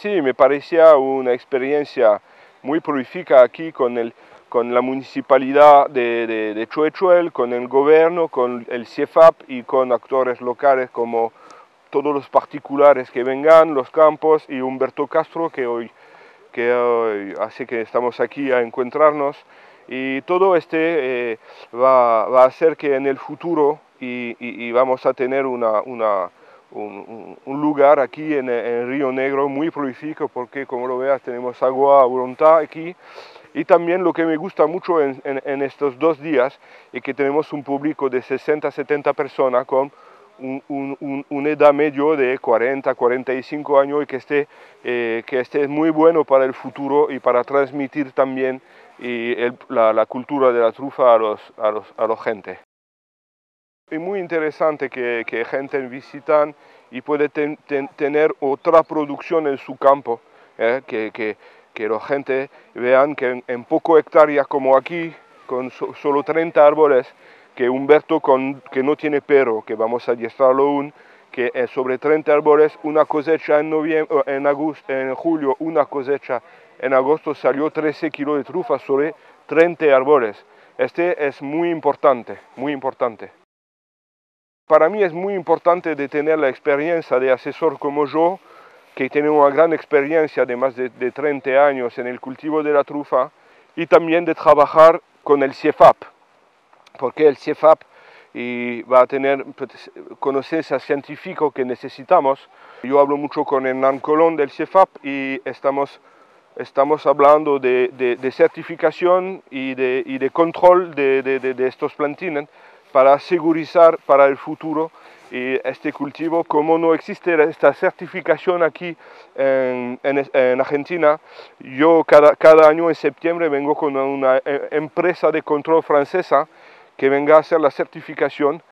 Sí, me parecía una experiencia muy prolífica aquí con la municipalidad de Chuechuel, con el gobierno, con el CIEFAP y con actores locales como todos los particulares que vengan, los campos y Humberto Castro que hoy hace que estamos aquí a encontrarnos. Y todo va a hacer que en el futuro y vamos a tener un lugar aquí en Río Negro muy prolífico porque como lo veas tenemos agua a voluntad aquí. Y también lo que me gusta mucho en estos 2 días es que tenemos un público de 60-70 personas con una edad medio de 40-45 años y que esté muy bueno para el futuro y para transmitir también la cultura de la trufa a la gente. Es muy interesante que gente visitan y puede tener otra producción en su campo, que la gente vean que en poco hectáreas como aquí, con solo 30 árboles, que Humberto que no tiene perro, que vamos a adiestrarlo aún, que sobre 30 árboles, una cosecha en julio, una cosecha en agosto salió 13 kilos de trufa sobre 30 árboles. Este es muy importante, muy importante. Para mí es muy importante de tener la experiencia de asesor como yo, que tiene una gran experiencia de más de 30 años en el cultivo de la trufa, y también de trabajar con el CIEFAP, porque el CIEFAP va a tener conocencia científica que necesitamos. Yo hablo mucho con Hernán Colón del CIEFAP y estamos hablando de certificación y de control de estos plantines para asegurar para el futuro este cultivo. Como no existe esta certificación aquí en Argentina, yo cada año en septiembre vengo con una empresa de control francesa que venga a hacer la certificación